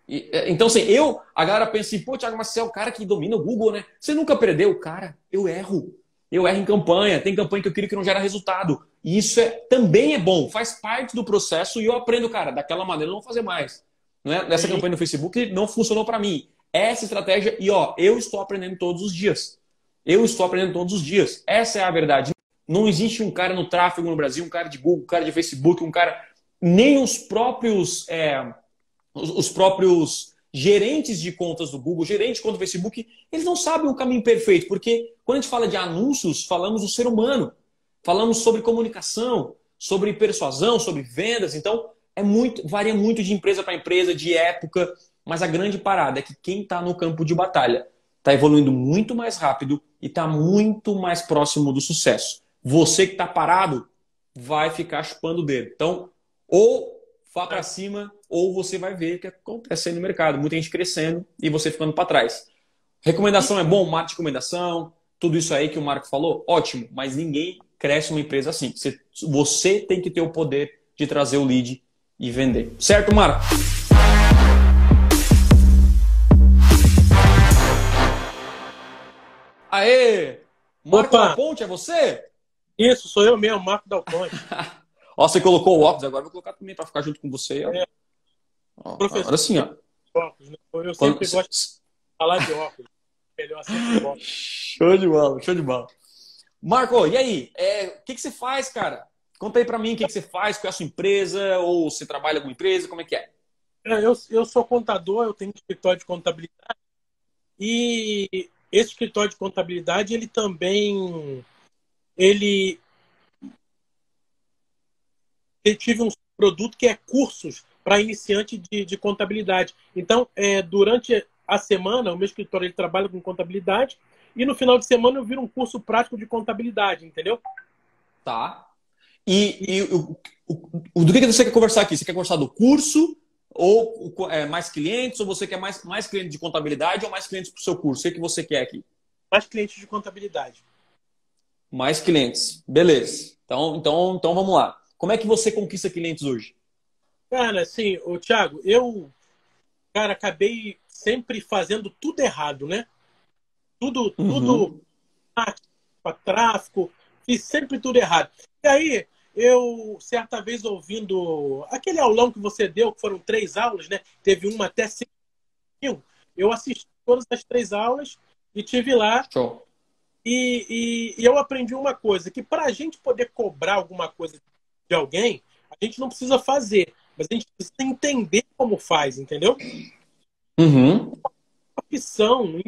Então, assim, a galera pensa assim, pô, Thiago, mas você é o cara que domina o Google, né? Você nunca perdeu. Cara, eu erro. Eu erro em campanha. Tem campanha que eu queria que não gera resultado. E isso também é bom, faz parte do processo e eu aprendo, cara, daquela maneira eu não vou fazer mais. Não é? Nessa Sim. campanha no Facebook não funcionou para mim. Essa estratégia, e ó, eu estou aprendendo todos os dias. Eu estou aprendendo todos os dias. Essa é a verdade. Não existe um cara no tráfego no Brasil, um cara de Google, um cara de Facebook, um cara. Nem os próprios gerentes de contas do Google, gerente de conta do Facebook, eles não sabem o caminho perfeito, porque quando a gente fala de anúncios, falamos do ser humano, falamos sobre comunicação, sobre persuasão, sobre vendas, então varia muito de empresa para empresa, de época, mas a grande parada é que quem está no campo de batalha está evoluindo muito mais rápido e está muito mais próximo do sucesso. Você que está parado vai ficar chupando o dedo. Então, ou vá para cima, ou você vai ver o que acontece aí no mercado. Muita gente crescendo e você ficando para trás. Recomendação é bom, marketing de recomendação, tudo isso aí que o Marco falou, ótimo, mas ninguém cresce uma empresa assim. Você tem que ter o poder de trazer o lead e vender. Certo, Marco? Aê! Marco Dal Opa, Ponte, é você? isso, sou eu mesmo, Marco Dal Ponte. Ó, você colocou o óculos, agora eu vou colocar também para ficar junto com você. Ó. É, Ó, professor agora sim, ó. de óculos, né? Eu Quando... sempre gosto de falar de óculos. Melhor sempre óculos. Show de bola, show de bola. Marco, e aí? O que você faz, cara? Conta aí pra mim o que você faz, qual é a sua empresa, ou você trabalha em alguma empresa, como é que é? Eu sou contador, eu tenho um escritório de contabilidade e esse escritório de contabilidade, ele também, ele, ele tive um produto que é cursos para iniciante de contabilidade. Então, durante a semana, o meu escritório ele trabalha com contabilidade e no final de semana eu viro um curso prático de contabilidade, entendeu? Tá. Do que você quer conversar aqui? Você quer conversar do curso, ou mais clientes, ou você quer mais clientes de contabilidade, ou mais clientes pro seu curso? O que você quer aqui? Mais clientes de contabilidade. Mais clientes. Beleza. Então vamos lá. Como é que você conquista clientes hoje? Cara, assim, o Thiago, cara, acabei sempre fazendo tudo errado, né? Tudo Uhum. para tráfico, fiz sempre tudo errado. E aí, eu, certa vez, ouvindo aquele aulão que você deu, que foram 3 aulas, né? Teve uma até 5. Eu assisti todas as 3 aulas e tive lá. Show. E eu aprendi uma coisa, que para a gente poder cobrar alguma coisa de alguém, a gente não precisa fazer, mas a gente precisa entender como faz, entendeu? Uhum. Profissão,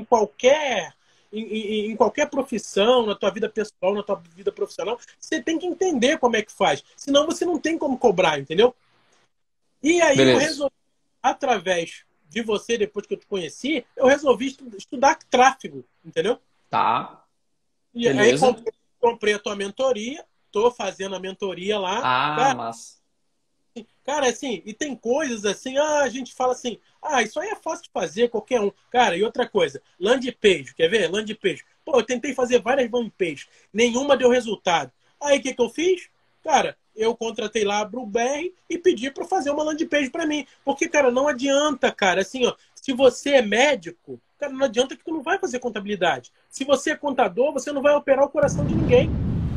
em qualquer profissão, na tua vida pessoal, na tua vida profissional, você tem que entender como é que faz. Senão você não tem como cobrar, entendeu? E aí eu Beleza. resolvi, através de você, depois que eu te conheci, eu resolvi estudar tráfego, entendeu? Tá. E aí Beleza. comprei a tua mentoria, tô fazendo a mentoria lá. Ah, massa. Cara, assim, e tem coisas assim, a gente fala assim, isso aí é fácil de fazer, qualquer um. Cara, e outra coisa, landing page, quer ver? Landing page. Pô, eu tentei fazer várias landing pages, nenhuma deu resultado. Aí o que que eu fiz? Cara, eu contratei lá a Blueberry e pedi para fazer uma landing page para mim. Porque, cara, não adianta, cara, assim, ó, se você é médico, cara, não adianta que tu não vai fazer contabilidade. Se você é contador, você não vai operar o coração de ninguém.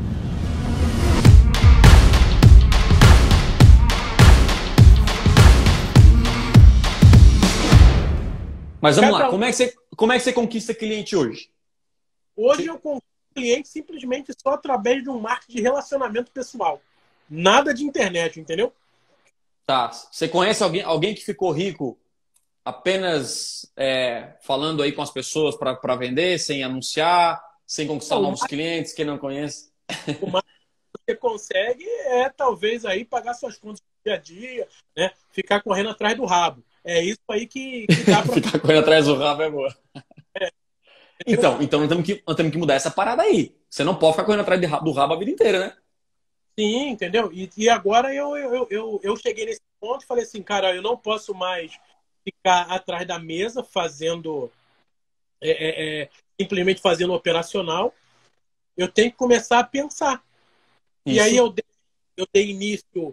Mas vamos lá. Cada um. Como é que você conquista cliente hoje? Hoje eu consigo cliente simplesmente só através de um marketing de relacionamento pessoal. Nada de internet, entendeu? Tá. Você conhece alguém que ficou rico apenas falando aí com as pessoas para vender, sem anunciar, sem conquistar Não, novos clientes, quem não conhece? o máximo que você consegue é talvez aí pagar suas contas do dia a dia, né? Ficar correndo atrás do rabo. É isso aí que dá para Ficar correndo atrás do rabo é boa. fazer. Então nós temos que mudar essa parada aí. Você não pode ficar correndo atrás do rabo a vida inteira, né? Sim, entendeu? E agora eu cheguei nesse ponto e falei assim, cara, eu não posso mais ficar atrás da mesa fazendo simplesmente fazendo operacional. Eu tenho que começar a pensar. E aí Isso. eu dei início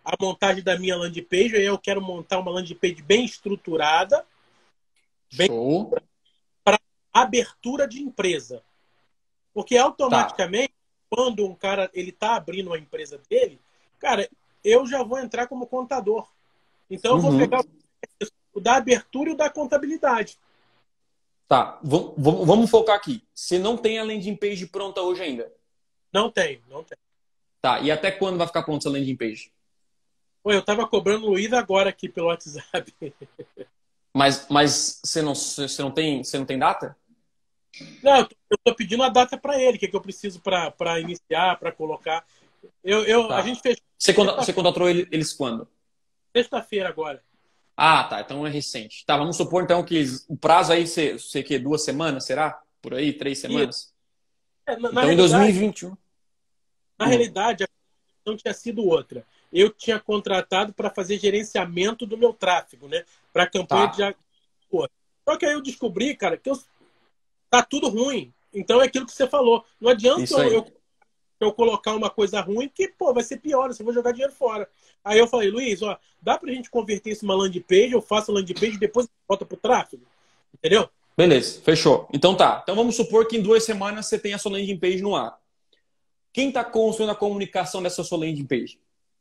a montagem da minha landing page. Aí eu quero montar uma landing page bem estruturada, bem Show. para abertura de empresa. Porque Tá. automaticamente, quando um cara ele está abrindo a empresa dele, cara, eu já vou entrar como contador. Então eu vou Uhum. pegar o da abertura e o da contabilidade. Tá. Vamos focar aqui. Você não tem a landing page pronta hoje ainda. Não tem, não tem. Tá. E até quando vai ficar pronta essa landing page? Pô, eu tava cobrando o Luiz agora aqui pelo WhatsApp. Mas você não tem data? Não, eu tô pedindo a data para ele, o que, que eu preciso para iniciar, para colocar. A gente Tá. fez Você contratou eles quando? sexta-feira agora. Ah, tá. Então é recente. Tá, vamos supor então que o prazo aí, você que 2 semanas, será? Por aí, 3 semanas? Na Então em realidade, 2021. na Hum, realidade, a não tinha sido outra. Eu tinha contratado para fazer gerenciamento do meu tráfego, né? Para campanha de. tá. Pô, só que aí eu descobri, cara, que tá tudo ruim. Então é aquilo que você falou. Não adianta Isso aí. eu colocar uma coisa ruim que, pô, vai ser pior, eu vou jogar dinheiro fora. Aí eu falei, Luiz, ó, dá pra gente converter isso numa landing page, eu faço a landing page e depois volta pro tráfego. Entendeu? Beleza, fechou. Então tá. Então vamos supor que em 2 semanas você tem a sua landing page no ar. Quem está construindo a comunicação dessa sua landing page?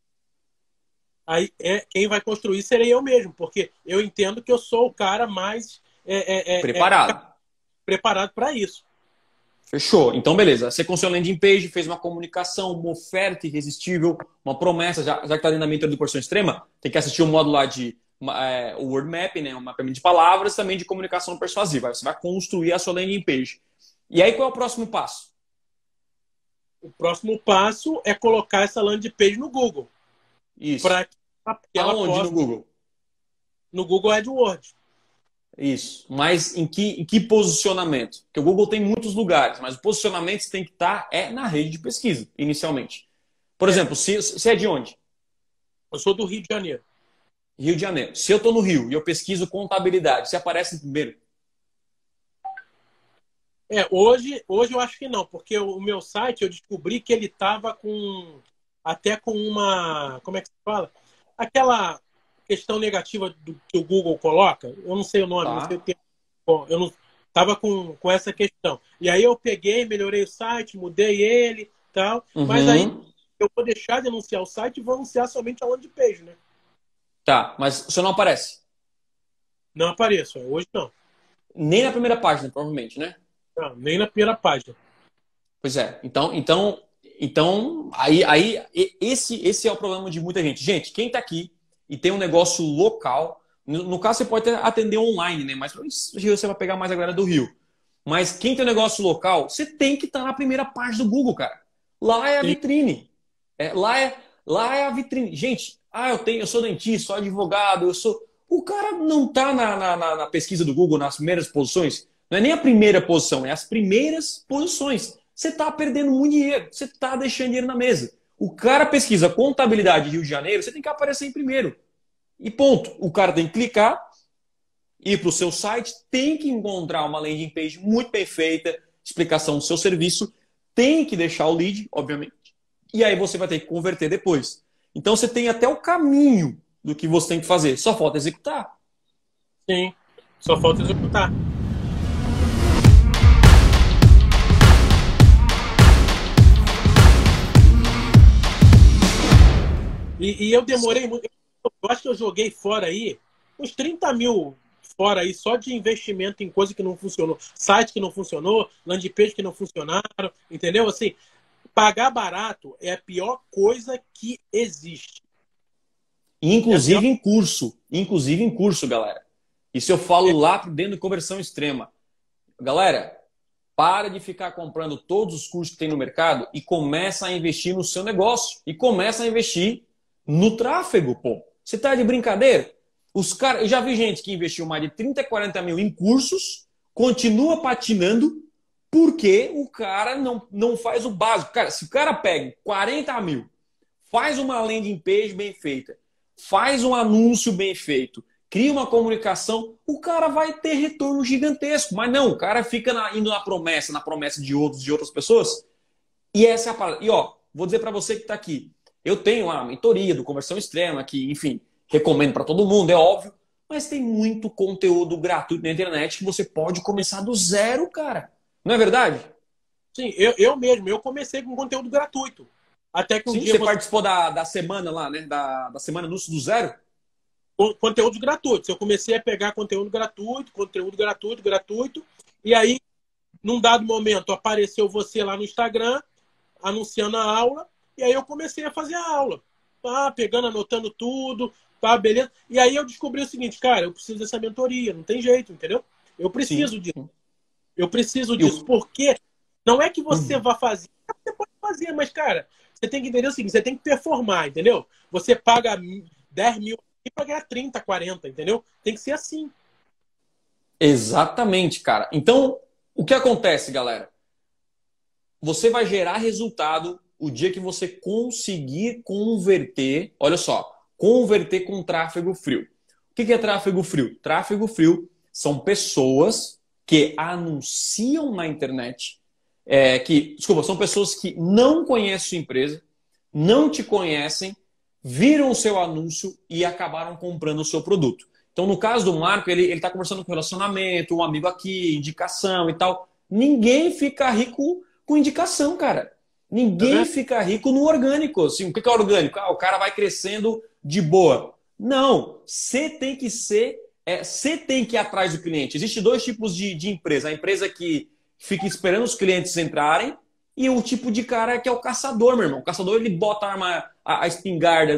Aí quem vai construir serei eu mesmo, porque eu entendo que eu sou o cara mais Preparado. preparado para isso. Fechou. Então, beleza. Você construiu a landing page, fez uma comunicação, uma oferta irresistível, uma promessa, já que está dentro da mentoria do Porção Extrema, tem que assistir o módulo lá de o word map, né, um mapeamento de palavras, também de comunicação persuasiva. Aí você vai construir a sua landing page. E aí, qual é o próximo passo? O próximo passo é colocar essa landing page no Google. Isso. Para que ela Aonde no possa. Google? No Google AdWords. Isso. Mas em que posicionamento? Porque o Google tem muitos lugares, mas o posicionamento tem que estar na rede de pesquisa, inicialmente. Por É, exemplo, se é de onde? eu sou do Rio de Janeiro. Rio de Janeiro. Se eu estou no Rio e eu pesquiso contabilidade, você aparece em primeiro? Hoje eu acho que não, porque o meu site eu descobri que ele estava até com uma, como é que se fala? Aquela questão negativa que o Google coloca, eu não sei o nome, não sei o Tá. termo. Bom, eu não estava com essa questão. E aí eu peguei, melhorei o site, mudei ele, tal, mas aí Uhum. eu vou deixar de anunciar o site e vou anunciar somente a landing page, né? Tá, mas você não aparece. Não apareço, hoje não. Nem na primeira página, provavelmente, né? Não, nem na primeira página. Pois é. Então esse é o problema de muita gente. Gente, quem está aqui e tem um negócio local, no caso você pode até atender online, né? Mas você vai pegar mais a galera do Rio. Mas quem tem um negócio local, você tem que estar na primeira página do Google, cara. Lá é a Sim, vitrine. Lá é a vitrine. Gente, eu sou dentista, sou advogado, eu sou. O cara não está na pesquisa do Google nas primeiras posições. Não é nem a primeira posição, é as primeiras posições. Você está perdendo muito dinheiro, você está deixando dinheiro na mesa. O cara pesquisa contabilidade Rio de Janeiro, você tem que aparecer em primeiro. E ponto. O cara tem que clicar, ir para o seu site, tem que encontrar uma landing page muito bem feita, explicação do seu serviço, tem que deixar o lead, obviamente. E aí você vai ter que converter depois. Então você tem até o caminho do que você tem que fazer. Só falta executar. sim. Só falta executar. E eu demorei muito. Eu acho que eu joguei fora aí uns 30 mil fora aí só de investimento em coisa que não funcionou. Site que não funcionou, landing page que não funcionaram, entendeu? Assim, pagar barato é a pior coisa que existe. É a pior. Inclusive em curso. Inclusive em curso, galera. Isso eu falo lá dentro de conversão extrema. Galera, para de ficar comprando todos os cursos que tem no mercado e começa a investir no seu negócio. E começa a investir no tráfego, pô. Você tá de brincadeira? Eu já vi gente que investiu mais de 30, 40 mil em cursos, continua patinando, porque o cara não faz o básico. Cara, se o cara pega 40 mil, faz uma landing page bem feita, faz um anúncio bem feito, cria uma comunicação, o cara vai ter retorno gigantesco. Mas não, o cara fica indo na promessa de outras pessoas. E essa é a parada. E ó, vou dizer para você que está aqui. Eu tenho a mentoria do Conversão Extrema, que, enfim, recomendo para todo mundo, é óbvio. Mas tem muito conteúdo gratuito na internet que você pode começar do zero, cara. Não é verdade? Sim, eu mesmo, eu comecei com conteúdo gratuito. Até que um Sim, dia você você... participou da semana lá, né? Da semana Anúncio do Zero? Conteúdos gratuitos. Eu comecei a pegar conteúdo gratuito, gratuito. E aí, num dado momento, apareceu você lá no Instagram, anunciando a aula. E aí eu comecei a fazer a aula. Tá, pegando, anotando tudo, tá, beleza. E aí eu descobri o seguinte, cara, eu preciso dessa mentoria, não tem jeito, entendeu? Eu Sim. preciso disso. Eu preciso E o... disso. Porque não é que você Uhum. vá fazer, você pode fazer, mas, cara, você tem que entender o seguinte, você tem que performar, entendeu? Você paga 10 mil para ganhar 30, 40, entendeu? Tem que ser assim. Exatamente, cara. Então, o que acontece, galera? Você vai gerar resultado o dia que você conseguir converter, olha só, converter com tráfego frio. O que é tráfego frio? Tráfego frio são pessoas que anunciam na internet, desculpa, são pessoas que não conhecem sua empresa, não te conhecem, viram o seu anúncio e acabaram comprando o seu produto. Então, no caso do Marco, ele está conversando com relacionamento, um amigo aqui, indicação e tal. Ninguém fica rico com indicação, cara. Tá Ninguém vendo? fica rico no orgânico. Assim, o que é orgânico? Ah, o cara vai crescendo de boa. Não, você tem que ser, você tem que ir atrás do cliente. Existem dois tipos de empresa. A empresa que fica esperando os clientes entrarem e o tipo de cara que é o caçador, meu irmão. O caçador, ele bota a espingarda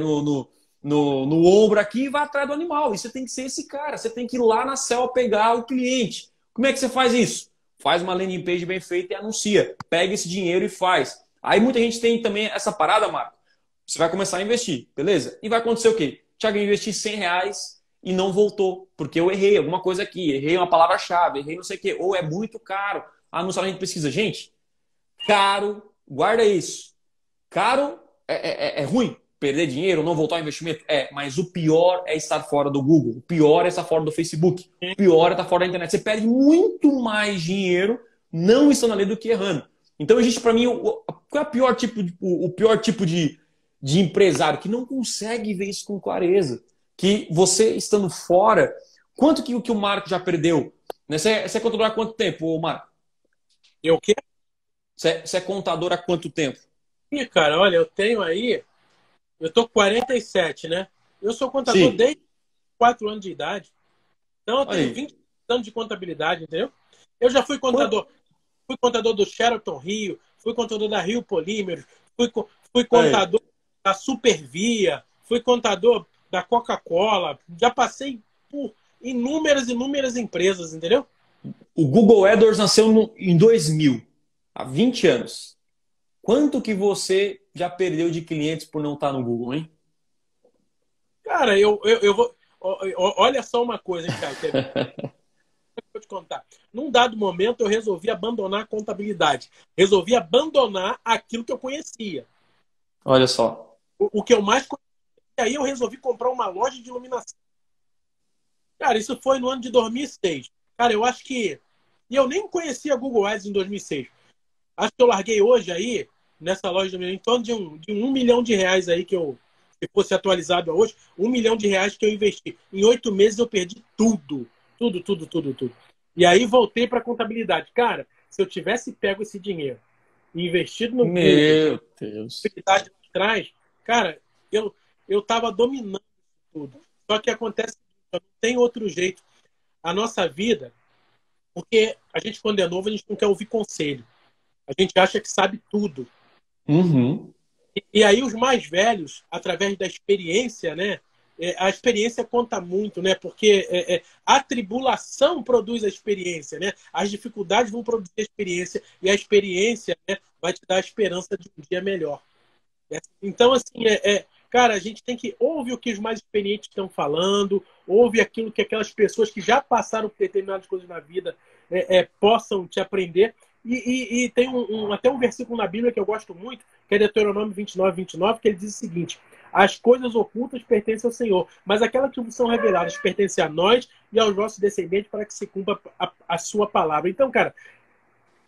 no ombro aqui e vai atrás do animal. E você tem que ser esse cara. Você tem que ir lá na selva pegar o cliente. Como é que você faz isso? Faz uma landing page bem feita e anuncia. Pega esse dinheiro e faz. Aí muita gente tem também essa parada, Marco. Você vai começar a investir, beleza? E vai acontecer o quê? Thiago, eu investi R$ 100 e não voltou, porque eu errei alguma coisa aqui, errei uma palavra-chave, errei não sei o quê, ou é muito caro. Anunciar a gente pesquisa. Gente, caro, guarda isso. Caro é ruim. Perder dinheiro, não voltar ao investimento? Mas o pior é estar fora do Google. O pior é estar fora do Facebook. O pior é estar fora da internet. Você perde muito mais dinheiro não estando ali do que errando. Então, existe para mim qual é o pior tipo de empresário que não consegue ver isso com clareza. Que você estando fora, quanto que o Marco já perdeu? Né? Você é contador há quanto tempo, Marco? Eu quero. Você é contador há quanto tempo? Ih, cara, olha, eu tenho aí. Eu tô com 47, né? Eu sou contador Sim. desde 4 anos de idade. Então eu Olha tenho aí. 20 anos de contabilidade, entendeu? Eu já fui contador do Sheraton Rio, fui contador da Rio Polímeros, fui Aí. contador da Supervia, fui contador da Coca-Cola, já passei por inúmeras empresas, entendeu? O Google AdWords nasceu em 2000, há 20 anos. Quanto que você já perdeu de clientes por não estar no Google, hein? Cara, eu vou. Olha só uma coisa, hein, cara. Vou te contar. Num dado momento, eu resolvi abandonar a contabilidade. Resolvi abandonar aquilo que eu conhecia. Olha só. O que eu mais conhecia. E aí eu resolvi comprar uma loja de iluminação. Cara, isso foi no ano de 2006. Cara, eu acho que... E eu nem conhecia a Google Ads em 2006. Acho que eu larguei hoje aí, nessa loja, em torno de um milhão de reais aí que eu... Se fosse atualizado hoje, 1 milhão de reais que eu investi. Em 8 meses eu perdi tudo. Tudo. E aí voltei para contabilidade. Cara, se eu tivesse pego esse dinheiro e investido no Google, Meu Deus. contabilidade lá atrás, cara, eu tava dominando tudo. Só que acontece, não tem outro jeito. A nossa vida, porque a gente, quando é novo, a gente não quer ouvir conselho. A gente acha que sabe tudo. Uhum. E aí os mais velhos, através da experiência, né? A experiência conta muito, né? Porque a tribulação produz a experiência, né? As dificuldades vão produzir a experiência e a experiência, né, vai te dar a esperança de um dia melhor. Então, assim, cara, a gente tem que ouvir o que os mais experientes estão falando, ouve aquilo que aquelas pessoas que já passaram por determinadas coisas na vida possam te aprender. E tem até um versículo na Bíblia que eu gosto muito, que é Deuteronômio 29, que ele diz o seguinte: as coisas ocultas pertencem ao Senhor, mas aquelas que são reveladas pertencem a nós e aos nossos descendentes para que se cumpra a sua palavra. Então, cara,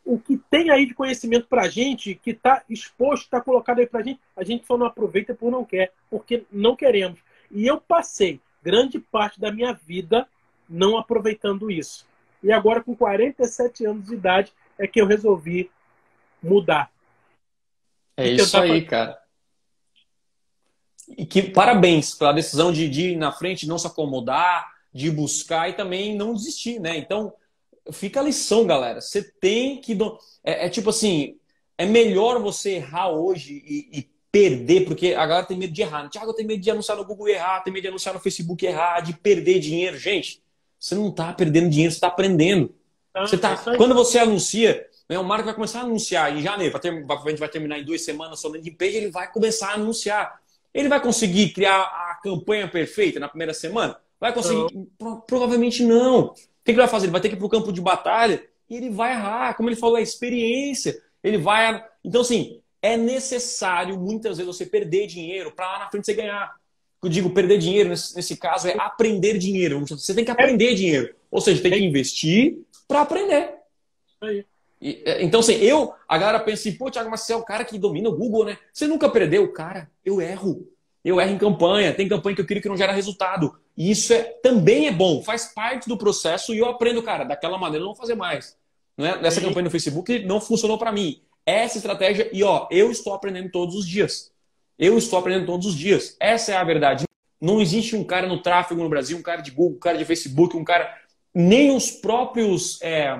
o que tem aí de conhecimento para a gente, que está exposto, está colocado aí para a gente só não aproveita por não quer, porque não queremos. E eu passei grande parte da minha vida não aproveitando isso. E agora, com 47 anos de idade, é que eu resolvi mudar. É isso aí, cara. E que parabéns pela decisão de ir na frente, não se acomodar, de buscar e também não desistir, né? Então, fica a lição, galera. Você tem que... tipo assim, é melhor você errar hoje e perder, porque a galera tem medo de errar. Thiago, eu tenho medo de anunciar no Google e errar, tem medo de anunciar no Facebook e errar, de perder dinheiro. Gente, você não está perdendo dinheiro, você está aprendendo. Quando você anuncia, né, o Marco vai começar a anunciar em janeiro, a gente vai terminar em 2 semanas só landing page, ele vai começar a anunciar. Ele vai conseguir criar a campanha perfeita na primeira semana? Vai conseguir? Provavelmente não. O que ele vai fazer? Ele vai ter que ir para o campo de batalha e ele vai errar. Como ele falou, é experiência. Ele vai... Então, assim, é necessário muitas vezes você perder dinheiro para lá na frente você ganhar. Eu digo perder dinheiro, nesse caso, é aprender dinheiro. Você tem que aprender dinheiro. Ou seja, tem que investir para aprender. Então, assim, a galera pensa assim, pô, Thiago, mas você é o cara que domina o Google, né? Você nunca perdeu. Cara, eu erro. Eu erro em campanha. Tem campanha que eu crio que não gera resultado. E isso também é bom. Faz parte do processo e eu aprendo, cara, daquela maneira eu não vou fazer mais. Né? Nessa campanha no Facebook não funcionou para mim. Essa estratégia, e eu estou aprendendo todos os dias. Eu estou aprendendo todos os dias. Essa é a verdade. Não existe um cara no tráfego no Brasil, um cara de Google, um cara de Facebook, um cara... Nem os próprios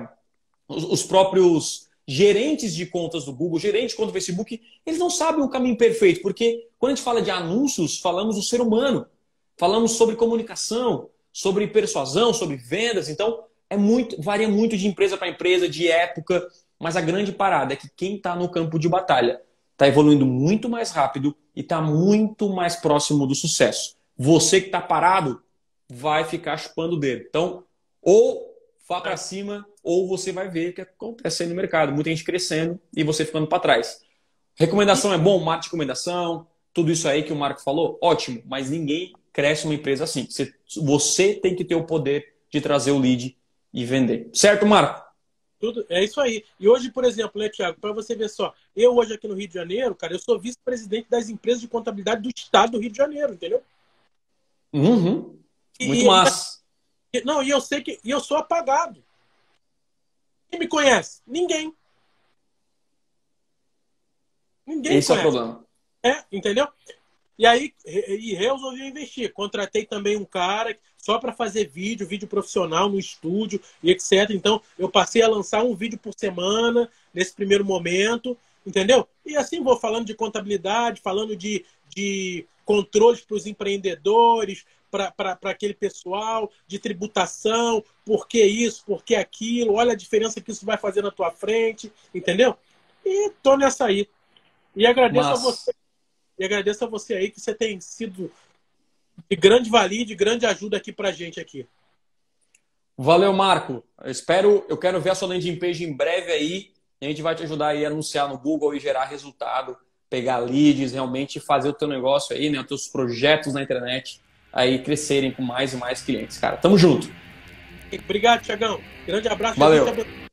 gerentes de contas do Google, gerente de conta do Facebook, eles não sabem o caminho perfeito, porque quando a gente fala de anúncios, falamos do ser humano, falamos sobre comunicação, sobre persuasão, sobre vendas, então varia muito de empresa para empresa, de época, mas a grande parada é que quem está no campo de batalha está evoluindo muito mais rápido e está muito mais próximo do sucesso. Você que está parado vai ficar chupando o dedo. Então, ou vá para cima, ou você vai ver o que acontece aí no mercado. Muita gente crescendo e você ficando para trás. Recomendação é bom, marketing de recomendação, tudo isso aí que o Marco falou, ótimo, mas ninguém cresce uma empresa assim. Você tem que ter o poder de trazer o lead e vender. Certo, Marco? Tudo, é isso aí. E hoje, por exemplo, né, Thiago, para você ver só, eu hoje aqui no Rio de Janeiro, cara, eu sou vice-presidente das empresas de contabilidade do estado do Rio de Janeiro, entendeu? Uhum. Muito massa. Não, e eu sei que eu sou apagado. Quem me conhece? Ninguém. Ninguém Esse conhece. É o problema. Entendeu? E aí, resolvi investir. Contratei também um cara só para fazer vídeo profissional no estúdio e etc. Então, eu passei a lançar um vídeo por semana nesse primeiro momento, entendeu? E assim vou falando de contabilidade, falando de controles para os empreendedores, para aquele pessoal, de tributação, por que isso, por que aquilo, olha a diferença que isso vai fazer na tua frente, entendeu? E tô nessa aí. E agradeço a você. E agradeço a você aí que você tem sido de grande valia, de grande ajuda aqui pra gente aqui. Valeu, Marco. Eu quero ver a sua landing page em breve aí. A gente vai te ajudar aí a anunciar no Google e gerar resultado, pegar leads, realmente fazer o teu negócio aí, né, os teus projetos na internet aí crescerem com mais e mais clientes, cara. Tamo junto. Obrigado, Thiagão. Grande abraço. Valeu.